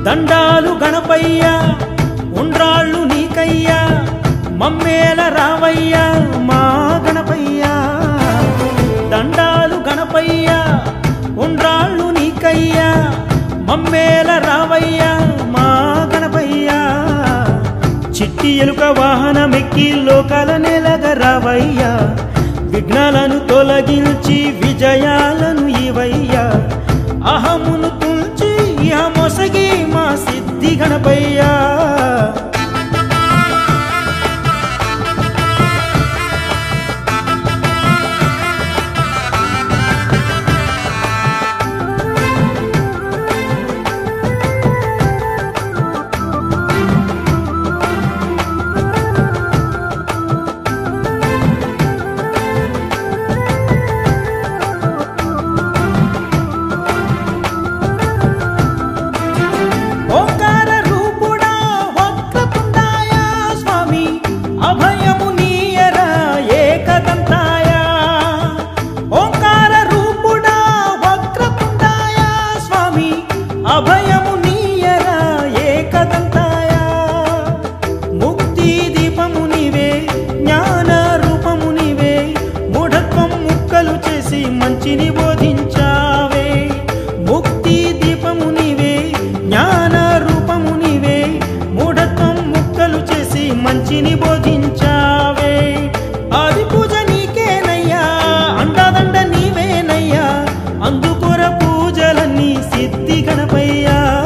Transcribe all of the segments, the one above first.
దండాలు గణపయ్య ఉండ్రాళ్ళు నీకయ్యా మమ్మేల రావయ్య మా గణపయ్య దండాలు గణపయ్య ఉండ్రాళ్ళు నీకయ్యా మమ్మేల రావయ్య మా గణపయ్య చిట్టి ఎలుక వాహనమెక్కి లోకాల నెలగ రావయ్య విఘ్నాలను తొలగించి విజయాలను ఇవయ్యా అహమును తుంచి మొసగి మా సిద్ధి గణపయ్య అభయము నీయరా ఏకదంతాయ ముక్తి దీపము నీవే జ్ఞాన రూపము నీవే మూఢత్వం ముక్కలు చేసి మంచిని బోధించావే ముక్తి దీపము నీవే జ్ఞాన రూపము నీవే మూఢత్వం ముక్కలు చేసి మంచిని బోధించావే ఆది పూజ నీకేనయ్యా అండదండ నీవేనయ్యా అందుకొర పూజలన్నీ సిద్ధి గణపయ్య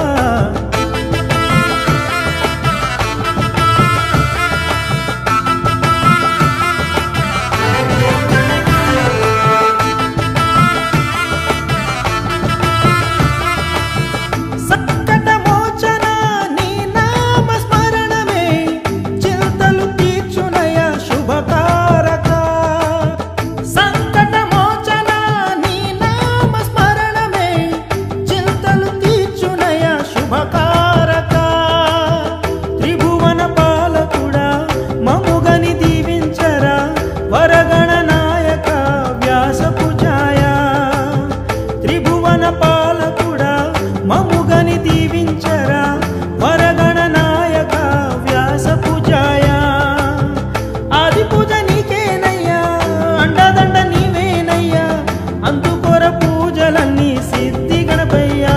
సంకట మోచన నీ నామ స్మరణమే చింతలు తీర్చునయ శుభకారక సంకట మోచన నీ నామ స్మరణమే చింతలు తీర్చునయ శుభకారక త్రిభువన పాలకుడా మముగని దీవించరా వరగణ నాయక వ్యాస పూజాయ త్రిభువన పాలకుడా మముగని దీవించరా వరగణ నాయక వ్యాస పూజాయ ఆది పూజ నీకేనయ్యా అండదండ నీవేనయ్యా అందుకొర పూజలన్నీ సిద్ధి గణపయ్య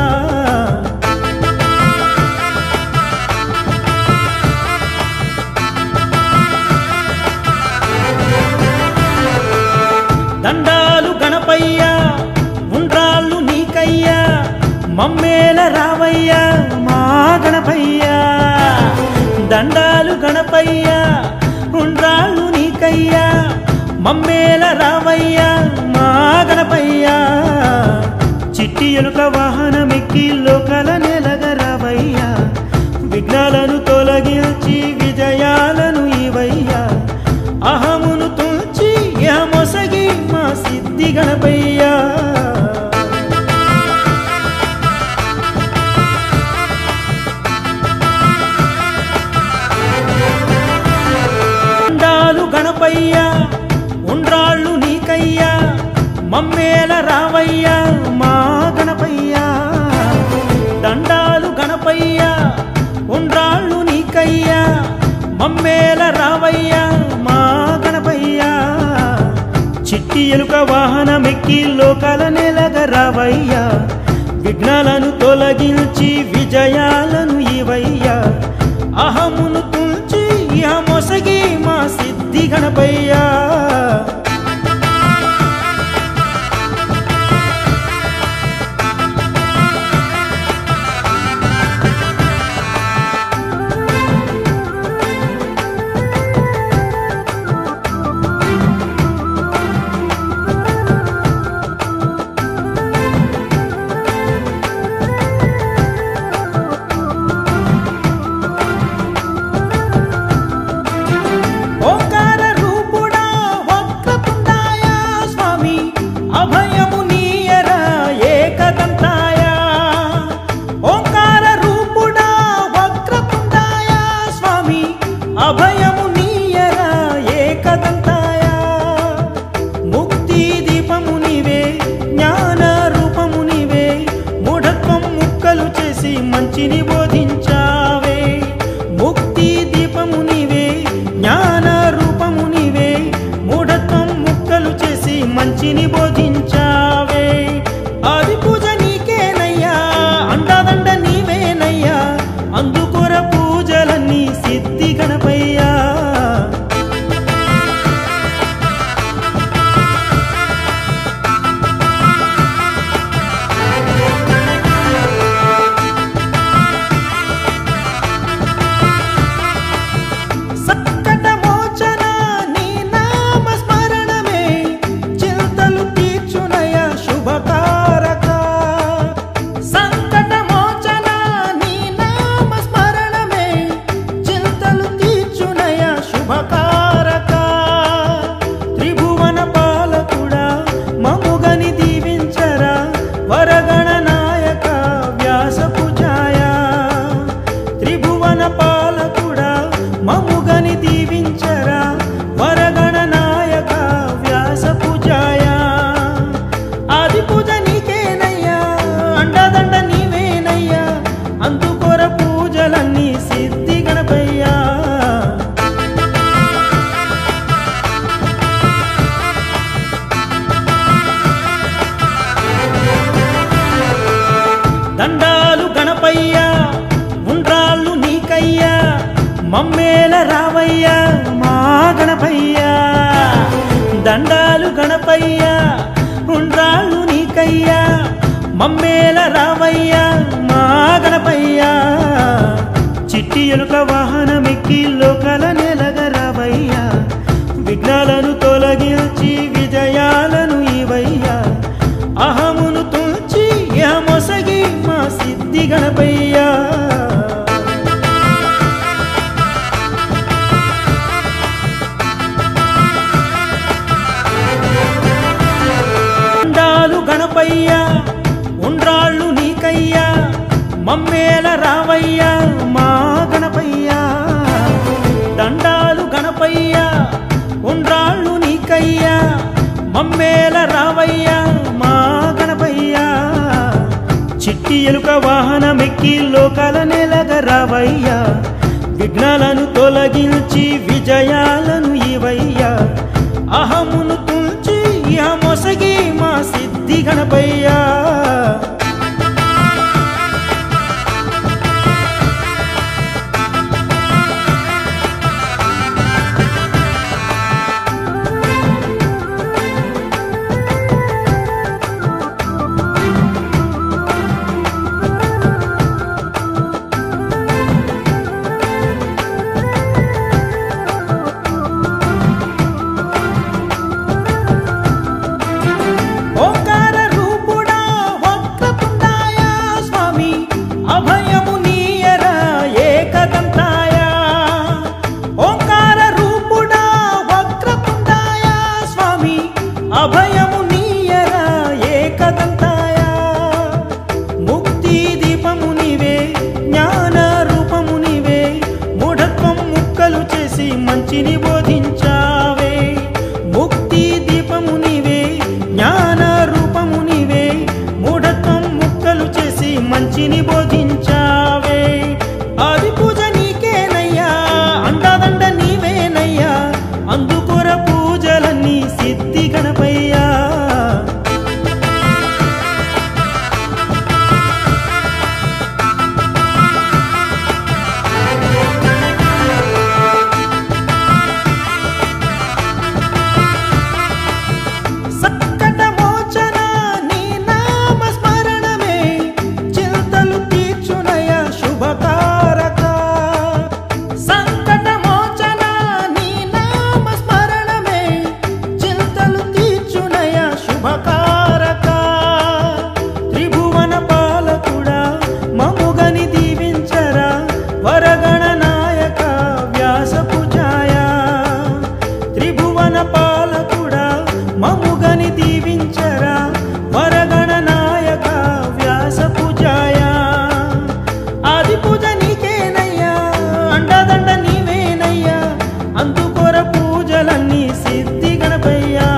దండాలు గణపయ్య ఉండ్రాళ్ళు నీకయ్యా మమ్మేల రావయ్య మా గణపయ్య దండాలు గణపయ్య ఉండ్రాళ్ళు నీకయ్యా మమ్మేల రావయ్య మా గణపయ్య చిట్టి ఎలుక వాహనమెక్కి లోకాల నెలగ రావయ్య విఘ్నాలను తొలగించి విజయాలను ఇవయ్యా అహమును తుంచి మొసగి మా సిద్ధి గణపయ్య దండాలు గణపయ్య ఉండ్రాళ్ళు నీకయ్యా మమ్మేల రావయ్య మా గణపయ్య దండాలు గణపయ్య ఉండ్రాళ్ళు నీకయ్యా మమ్మేల రావయ్య మా గణపయ్య చిట్టి ఎలుక వాహనమెక్కి లోకాల నెలగ రావయ్య విఘ్నాలను తొలగించి విజయాలను ఇవయ్యా అహమును తుంచి మొసగి మా సిద్ధి గణపయ్య ఓంకార రూపుడా గణపయ్యా ఉండ్రాళ్ళు నీకయ్యా మమ్మేల రావయ్యా మా గణపయ్యా దండాలు గణపయ్యా ఉండ్రాళ్ళు నీకయ్యా మమ్మేల రావయ్యా మా గణపయ్యా చిట్టి ఎలుక వాహనమెక్కి లోకాల నెలగ రావయ్యా విఘ్నాలను తొలగించి విజయాలను ఇవయ్యా అహమును తుంచి యమొసగి మా సిద్ధి గణపయ్యా దండాలు గణపయ్యా ఉండ్రాళ్ళు నీకయ్యా మమ్మేల రావయ్యా మా గణపయ్యా దండాలు గణపయ్యా ఉండ్రాళ్ళు నీకయ్యా మమ్మేల రావయ్యా మా గణపయ్యా చిట్టి ఎలుక వాహనమెక్కి లోకాల నెలగ రావయ్యా విఘ్నాలను తొలగించి విజయాలను ఇవయ్యా అహమును తుంచి యమొసగి మా సిద్ధి గణపయ్యా అభయము నీయరా ఏకదంతాయ ముక్తి దీపము నీవే జ్ఞాన రూపము నీవే మూఢత్వం ముక్కలు చేసి మంచిని బోధించావే ముక్తి దీపము నీవే జ్ఞాన రూపము నీవే మూఢత్వం ముక్కలు చేసి మంచిని బోధించావే ఆది పూజ నీకేనయ్యా అండదండ నీవేనయ్యా అందుకొర పూజలన్నీ సిద్ధి గణపయ్యా సంకట మోచన నీ నామ స్మరణమే చింతలు తీర్చునయ శుభకారక సంకట మోచన నీ నామ స్మరణమే చింతలు తీర్చునయ శుభకారక త్రిభువన పాలకుడా మముగని దీవించరా వరగణ నాయక వ్యాస పూజాయ త్రిభువన పాలకుడా మముగని దీవించరా వరగణ నాయక వ్యాస పూజాయ ఆది పూజ నీకేనయ్యా అండదండ నీవేనయ్యా అందుకొర పూజలన్నీ సిద్ధి గణపయ్యా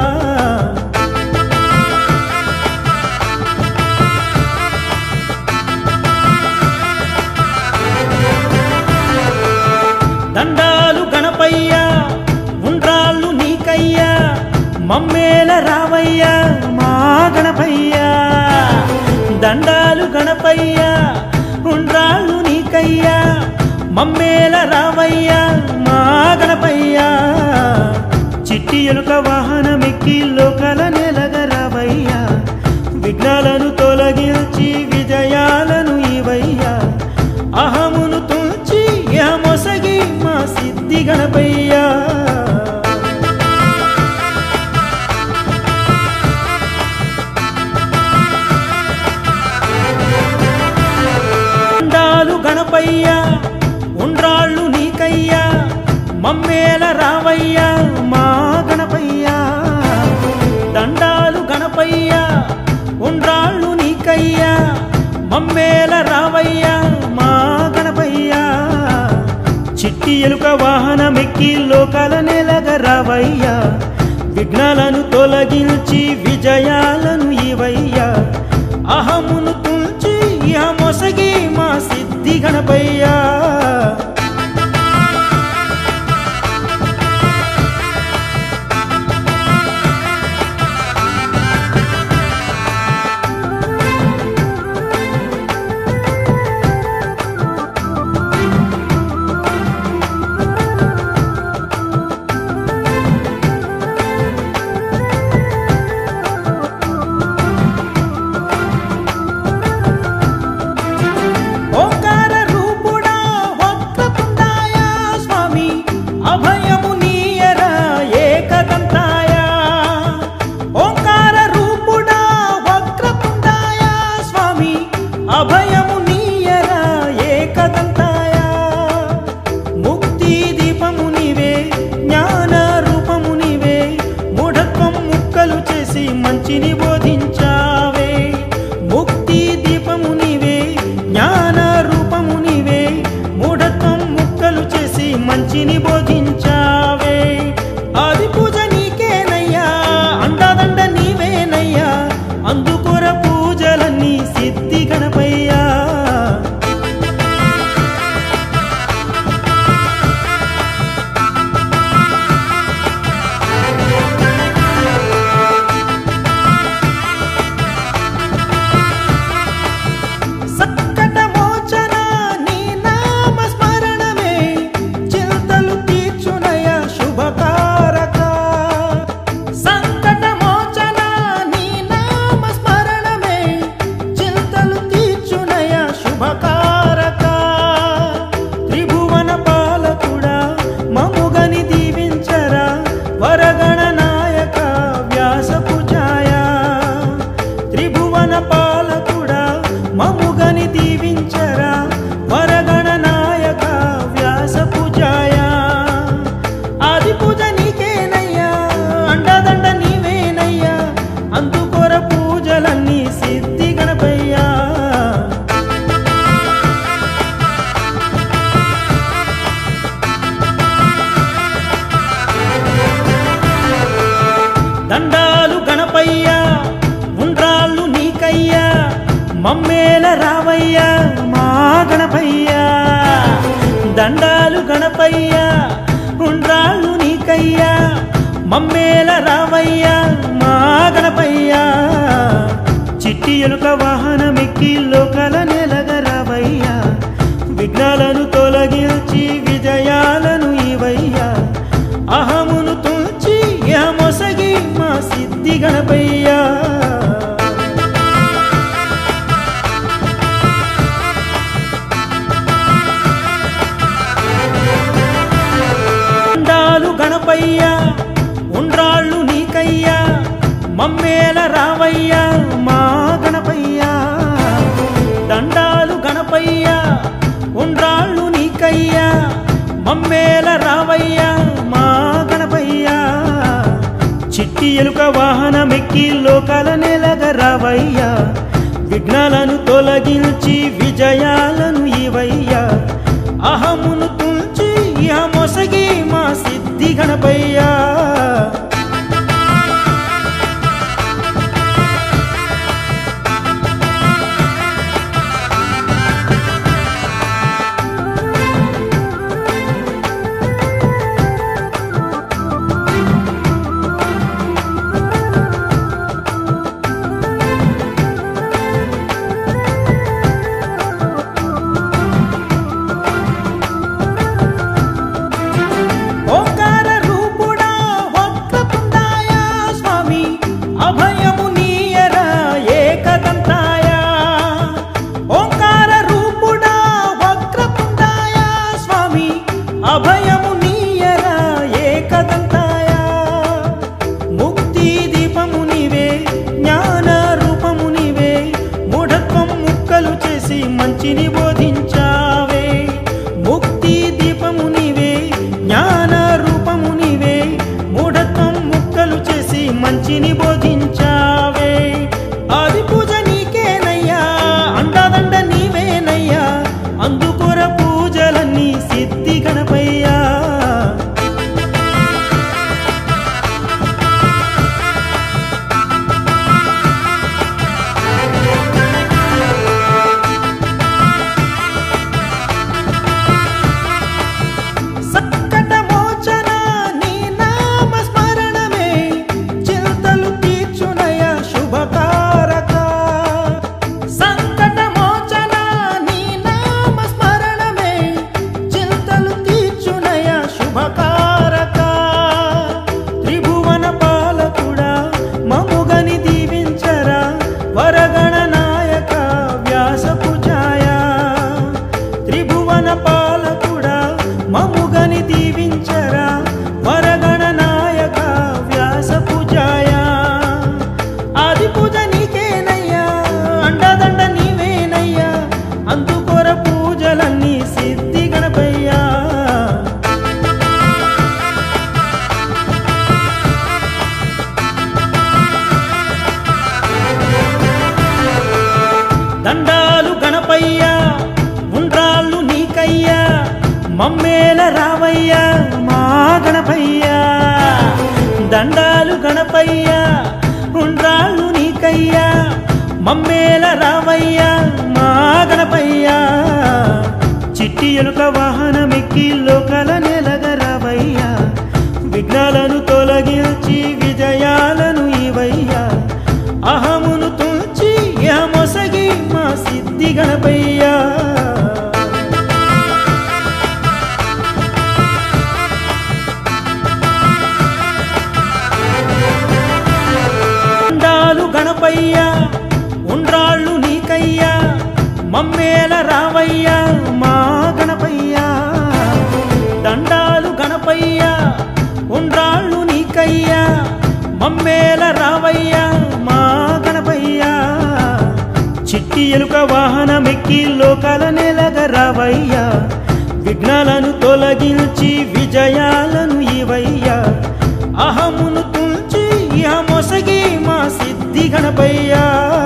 దండాలు గణపయ్యా ఉండ్రాళ్ళు నీకయ్యా మమ్మేల రావయ్యా మా గణపయ్యా దండాలు గణపయ్యా ఉండ్రాళ్ళు నీకయ్యా మమ్మేల రావయ్యా మా గణపయ్యా చిట్టి ఎలుక వాహనమెక్కి లోకాల నెలగ రావయ్యా విఘ్నాలను తొలగించి విజయాలను ఇవయ్యా అహమును తుంచి యమొసగి మా సిద్ధి గణపయ్యా దండాలు గణపయ్యా ఉండ్రాళ్ళు నీకయ్యా మమ్మేల రావయ్యా మా గణపయ్యా దండాలు గణపయ్యా ఉండ్రాళ్ళు నీకయ్యా మమ్మేల రావయ్యా మా గణపయ్యా చిట్టి ఎలుక వాహనమెక్కి లోకాల నెలగ రావయ్యా విఘ్నాలను తొలగించి విజయాలను ఇవయ్యా అహమును తుంచి యమొసగి మా సిద్ధి గణపయ్యా అభయము నీయరా ఏకదంతాయ ముక్తి దీపము నీవే జ్ఞాన రూపము నీవే మూఢత్వం ముక్కలు చేసి మంచిని బోధించావే ముక్తి దీపము నీవే జ్ఞాన రూపము నీవే మూఢత్వం ముక్కలు చేసి మంచిని బోధించావే ఆది పూజ నీకేనయ్యా అండదండ నీవేనయ్యా అందుకొర పూజలన్నీ సిద్ధి గణపయ్యా మముగని దీవించరా వరగణ నాయక వ్యాస పూజాయ ఆది పూజ నీకేనయ్యా అండదండ నీవేనయ్యా అందుకొర పూజలన్నీ సిద్ధి గణపయ్యా దండాలు గణపయ్యా ఉండ్రాళ్ళు నీకయ్యా మమ్మేల రావయ్యా మా గణపయ్యా దండాలు గణపయ్యా ఉండ్రాళ్ళు నీకయ్యా మమ్మేల రావయ్యా మా గణపయ్యా చిట్టి ఎలుక వాహనమెక్కి లోకాల నెలగ రావయ్యా విఘ్నాలను తొలగించి విజయాలను ఇవయ్యా అహమును తుంచి మొసగి మా సిద్ధి గణపయ్యా గణపయ్యా ఉండ్రాళ్ళు నీకయ్యా మమ్మేల రావయ్యా మా గణపయ్యా దండాలు గణపయ్యా ఉండ్రాళ్ళు నీకయ్యా మమ్మేల రావయ్యా మా గణపయ్యా చిట్టి ఎలుక వాహనమెక్కి లోకాల నెలగ రావయ్యా విఘ్నాలను తొలగించి విజయాలను ఇవయ్యా అహమును తుంచి మొసగి మా సిద్ధి గణపయ్యా అభయము నీయరా ఏకదంతాయ ముక్తి దీపము నీవే జ్ఞాన రూపము నీవే మూఢత్వం ముక్కలు చేసి మంచిని బోధించావే ముక్తి దీపము నీవే జ్ఞాన రూపము నీవే మూఢత్వం ముక్కలు చేసి మంచిని బోధించావే ఆది పూజ నీకేనయ్యా అండదండ నీవేనయ్యా అందుకొర పూజలన్నీ సిద్ధి గణపయ్యా సంకట మోచన నీ నామ స్మరణమే చింతలు మమ్మేల రావయ్యా మా గణపయ్యా దండాలు గణపయ్యా ఉండ్రాళ్ళు నీకయ్యా మమ్మేల రావయ్యా మా గణపయ్యా చిట్టి ఎలుక వాహనమెక్కి లోకాల నెలగ రావయ్యా విఘ్నాలను తొలగించి విజయాలను ఇవయ్యా అహమును తుంచి మొసగి మా సిద్ధి గణపయ్యా దండాలు గణపయ్యా ఉండ్రాళ్ళు నీకయ్యా మమ్మేల రావయ్యా మా గణపయ్యా దండాలు గణపయ్యా ఉండ్రాళ్ళు నీకయ్యా మమ్మేల రావయ్యా మా గణపయ్యా చిట్టి ఎలుక వాహనమెక్కి లోకాల నెలగ రావయ్యా విఘ్నాలను తొలగించి విజయాలను ఇవయ్యా అహమును తుంచి మొసగి మా సిద్ధి గణపయ్యా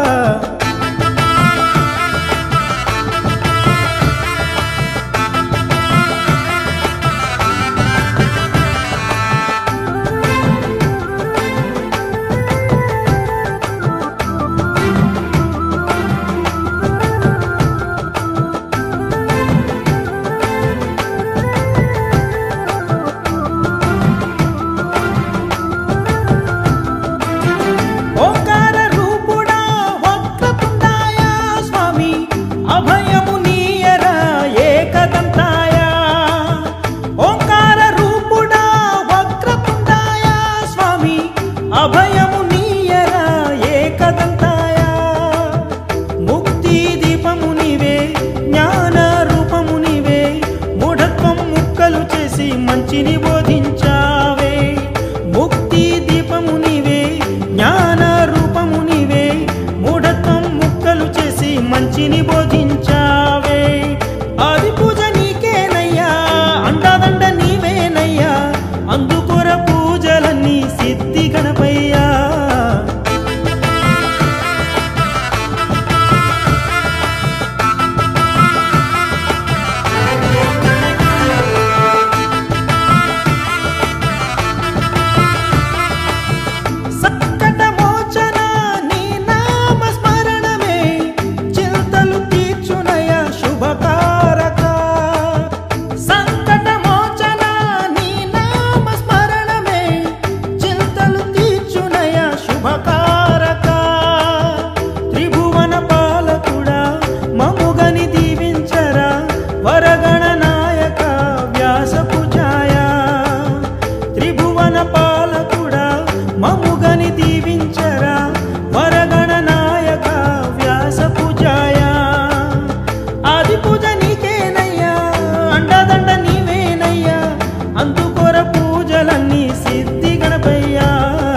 అభయము నీయరా ఏకదంతాయా ముక్తి దీపము నీవే జ్ఞాన రూపము నీవే మూఢత్వం ముక్కలు చేసి మంచిని బోధించావే ముక్తి దీపము నీవే జ్ఞాన రూపము నీవే మూఢత్వం ముక్కలు చేసి మంచిని బోధించావే ఆది పూజ నీకేనయ్యా అండదండ నీవేనయ్యా అందుకొర పూజలన్నీ సిద్ధి గణపయ్యా సంకట మోచన నీ నామ స్మరణమే చింతలు తీర్చునయ శుభకారక సంకట మోచన నీ నామ స్మరణమే చింతలు తీర్చునయ శుభకారక త్రిభువన పాలకుడా మముగని దీవించరా వరగణ నాయక వ్యాస పూజాయా త్రిభువన పాలకుడా మముగని దీవించరా వరగణ నాయక వ్యాస పూజాయా ఆది పూజ నీకేనయ్యా అండదండ నీవేనయ్యా అందుకొర పూజలన్నీ సిద్ధి గణపయ్యా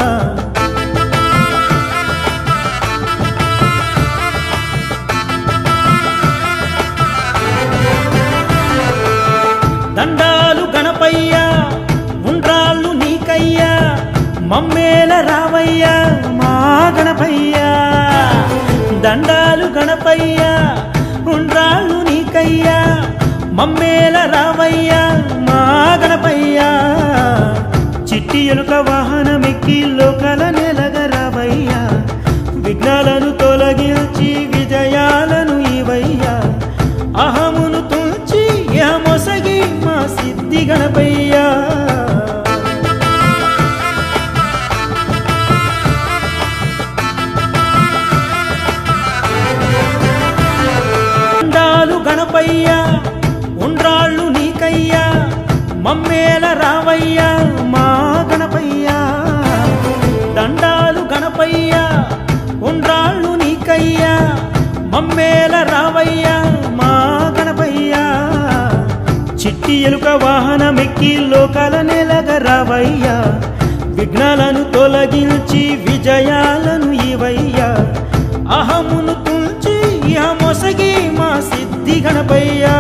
దండాలు గణపయ్యా ఉండ్రాళ్ళు నీకయ్యా మమ్మేల రావయ్యా మా గణపయ్యా దండాలు గణపయ్యా ఉండ్రాళ్ళు నీకయ్యా మమ్మేల రావయ్యా మా గణపయ్యా చిట్టి ఎలుక వాహనమెక్కి లోకాల నెలగ రావయ్యా విఘ్నాలను తొలగించి విజయాలను ఇవయ్యా అహమును తుంచి మొసగి మా సిద్ధి గణపయ్యా దండాలు గణపయ్యా ఉండ్రాళ్ళు నీకయ్యా మమ్మేల రావయ్యా మా గణపయ్యా దండాలు గణపయ్యా ఉండ్రాళ్ళు నీకయ్యా మమ్మేల రావయ్యా మా గణపయ్యా చిట్టి ఎలుక వాహనమెక్కి లోకాల నెలగ రావయ్యా విఘ్నాలను తొలగించి విజయాలను ఇవయ్యా అహమును తుంచి మొసగి మా సిద్ధి గణపయ్యా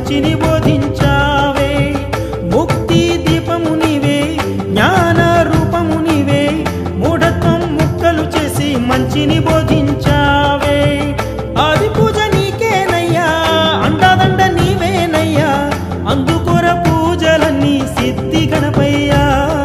మంచిని బోధించావే ముక్తి దీపము నీవే జ్ఞాన రూపము నీవే మూఢత్వం ముక్కలు చేసి మంచిని బోధించావే ఆది పూజ నీకేనయ్యా అండదండ నీవేనయ్యా అందుకొర పూజలన్నీ సిద్ధి గణపయ్యా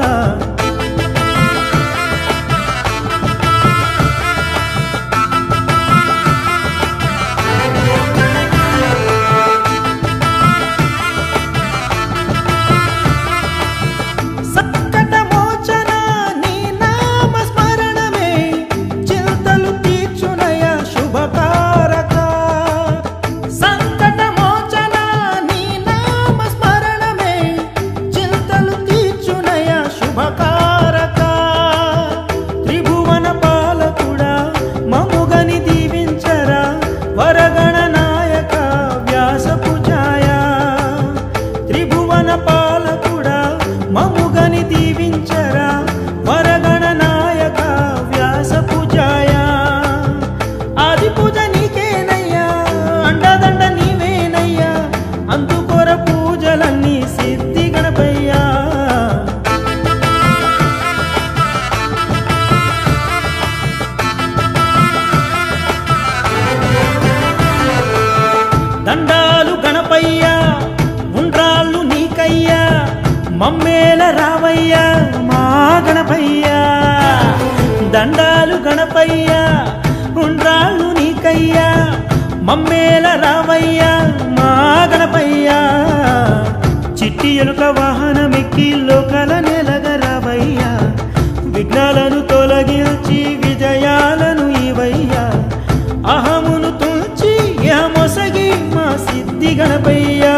దండాలు గణపయ్యా ఉండ్రాళ్ళు నీకయ్యా మమ్మేల రావయ్యా మా గణపయ్యా దండాలు గణపయ్యా ఉండ్రాళ్ళు నీకయ్యా మమ్మేల రావయ్యా మా గణపయ్యా చిట్టి ఎలుక వాహనమెక్కి లోకల నెలగ రావయ్యా విఘ్నాలను తొలగించి విజయాలను ఇవయ్యా అహమును తుంచి మొసగి మా సిద్ధి గణపయ్యా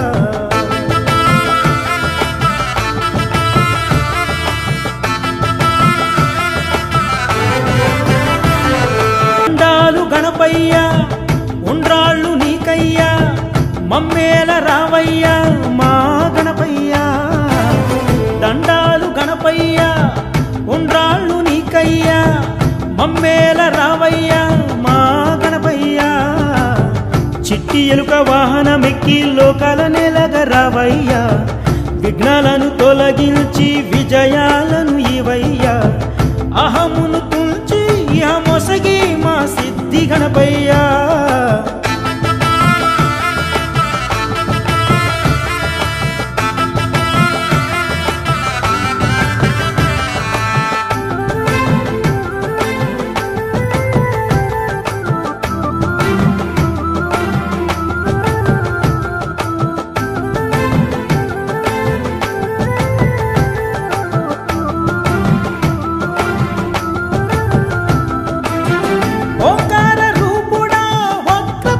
దండాలు గణపయ్యా ఉండ్రాళ్ళు నీకయ్యా మమ్మేల రావయ్యా మా గణపయ్యా దండాలు గణపయ్యా ఉండ్రాళ్ళు నీకయ్యా మమ్మేల రావయ్యా మా గణపయ్యా చిట్టి ఎలుక వాహనమెక్కి లోకాల నెలగ రావయ్యా విఘ్నాలను తొలగించి విజయాలను ఇవయ్యా అహమును తుంచి మొసగి మా సిద్ధి గణపయ్యా ఓంకార రూపుడా వక్ర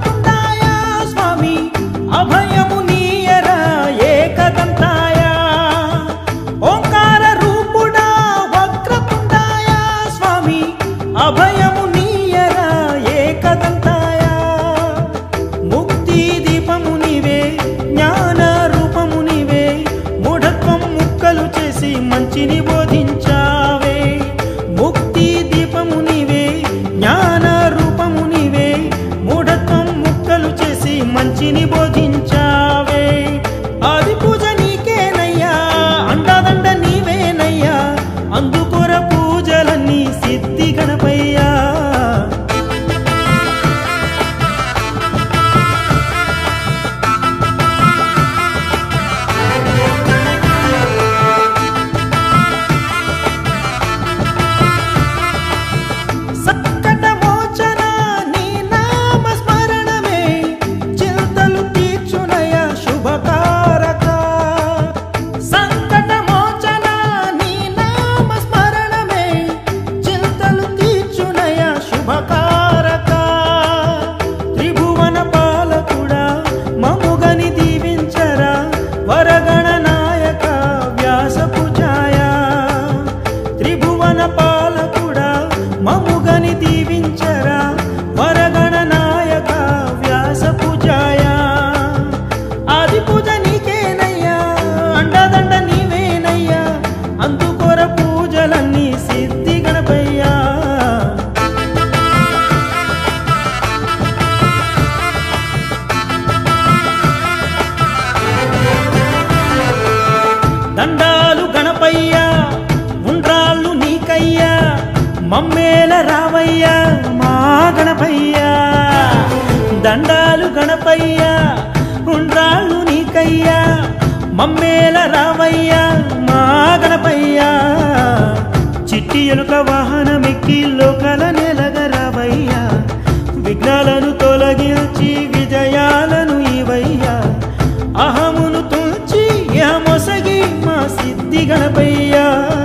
మమ్మేల రావయ్యా మా గణపయ్యా దండాలు గణపయ్యా ఉండ్రాళ్ళు నీకయ్యా మమ్మేల రావయ్యా మా గణపయ్యా చిట్టి ఎలుక వాహనమెక్కి లోకాల నేలగ రావయ్యా విఘ్నాలను తొలగించి విజయాలను ఇవయ్యా అహమును తుంచి యమొసగి మా సిద్ధి గణపయ్యా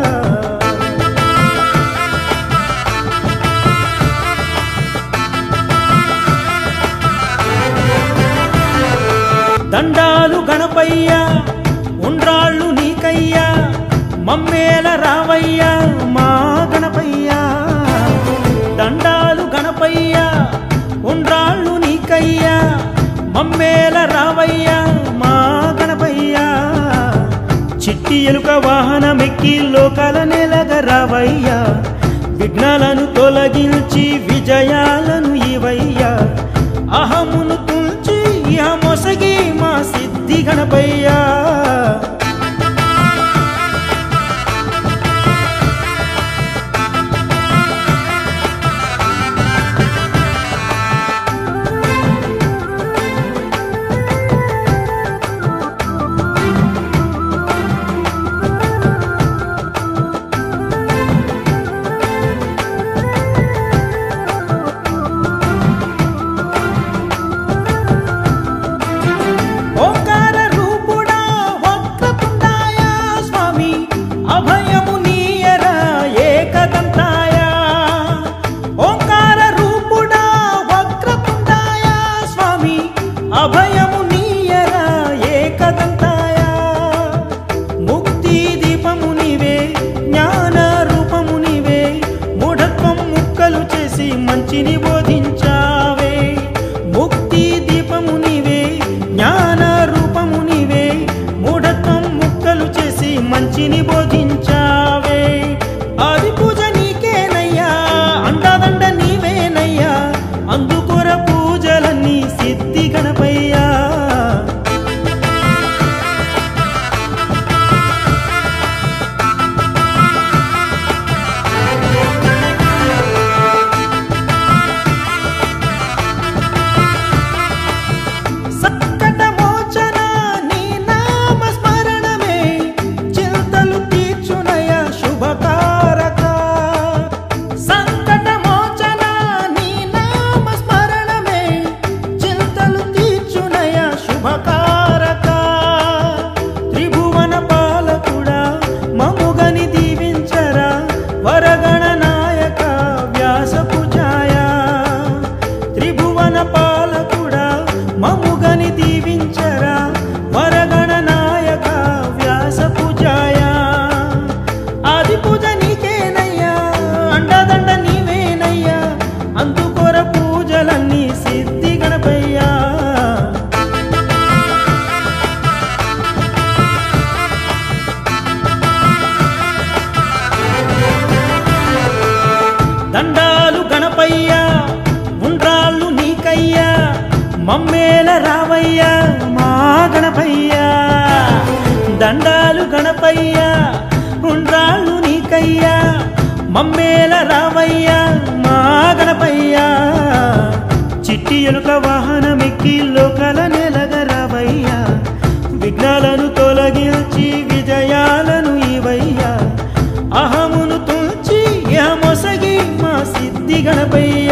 దండాలు గణపయ్యా ఉండ్రాళ్ళు నీకయ్యా మమ్మేల రావయ్యా మా గణపయ్యా దండాలు గణపయ్యా ఉండ్రాళ్ళు నీకయ్యా మమ్మేల రావయ్యా మా గణపయ్యా చిట్టి ఎలుక వాహనమెక్కి లోకాల నేలగ రావయ్యా విఘ్నాలను తొలగించి విజయాలను ఇవయ్యా అహమును తుంచి యమొసగి మా సిద్ధి గణపయ్యా అభయము నీయరా ఏకదంతాయా ముక్తి దీపము నీవే జ్ఞాన రూపము నీవే మూఢత్వం ముక్కలు చేసి మంచిని బోధించావే ముక్తి దీపము నీవే జ్ఞాన రూపము నీవే మూఢత్వం ముక్కలు చేసి మంచిని బోధించావే ఆది పూజ నీకేనయ్యా అండదండ నీవేనయ్యా అందుకొర పూజలన్నీ సిద్ధి గణపయ్యా సంకట మోచన నీ నామ స్మరణమే చింతలు తీర్చునయ శుభకారక సంకట మోచన నీ నామ స్మరణమే చింతలు తీర్చునయ శుభకారక త్రిభువన పాలకుడా మముగని దీవించరా వరగణ నాయక వ్యాస పూజాయా త్రిభువన పాలకుడా మముగని దీవించరా వరగణ నాయక వ్యాస పూజాయా ఆది పూజ నీకేనయ్యా అండదండ నీవేనయ్యా అందుకొర పూజలన్నీ సిద్ధి గణపయ్యా దండాలు గణపయ్యా ఉండ్రాళ్ళు నీకయ్యా మమ్మేల రావయ్యా మా గణపయ్యా దండాలు గణపయ్యా ఉండ్రాళ్ళు నీకయ్యా మమ్మేల రావయ్యా మా గణపయ్యా చిట్టి ఎలుక వాహనమెక్కి లోకాల నేలగ రావయ్యా విఘ్నాలను తొలగించి విజయాలను ఇవయ్యా అహమును తుంచి యమొసగి మా సిద్ధి గణపయ్యా